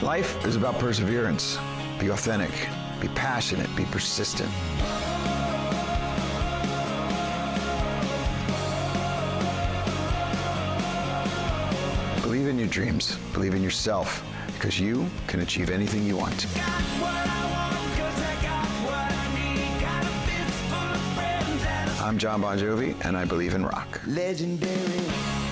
Life is about perseverance. Be authentic, be passionate, be persistent. Believe in your dreams, believe in yourself, because you can achieve anything you want. I'm John Bon Jovi, and I believe in rock. Legendary.